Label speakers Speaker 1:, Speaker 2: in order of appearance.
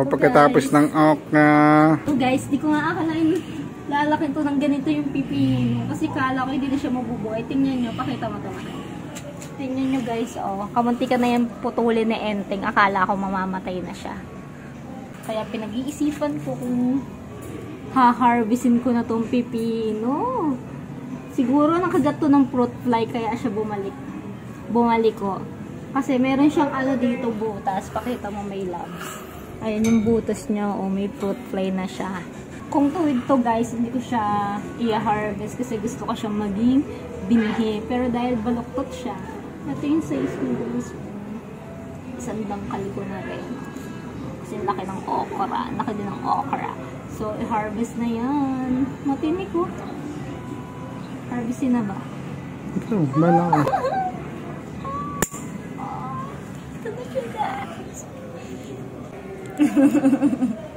Speaker 1: Oh, pagkatapos ng okra.
Speaker 2: So guys, di ko nga akalain lalaki to ng ganito yung pipino. Kasi kala ko hindi na siya mabubuhay. Tingnan nyo, pakita mo ito. Tingnan nyo guys, oh. Kamunti ka na yung putulin ni Enteng. Akala ko mamamatay na siya. Kaya pinag-iisipan ko kung ha-harvestin ko na tong pipino. Siguro nakagat to ng fruit fly kaya siya bumalik. Bumalik ko. Kasi meron siyang ano dito butas. Pakita mo may labs. Ayan yung butas niya. O may fruit fly na siya. Kung tuwid to guys, hindi ko siya i-harvest kasi gusto ko siyang maging binhi. Pero dahil baluktot siya, ito yung size ng guys. Isang dangkal ko na rin. Kasi laki ng okra. Laki din ng okra. So, i-harvest na yan. Matinik ko. Harvestin na ba?
Speaker 1: Ito, malaki.
Speaker 2: Ito na siya guys.